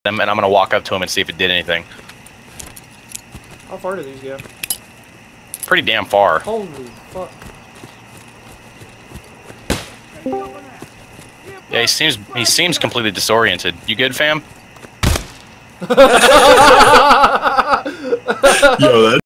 him, and I'm gonna walk up to him and see if it did anything. How far do these go? Pretty damn far. Holy fuck. Yeah, he seems completely disoriented. You good, fam? Yo, that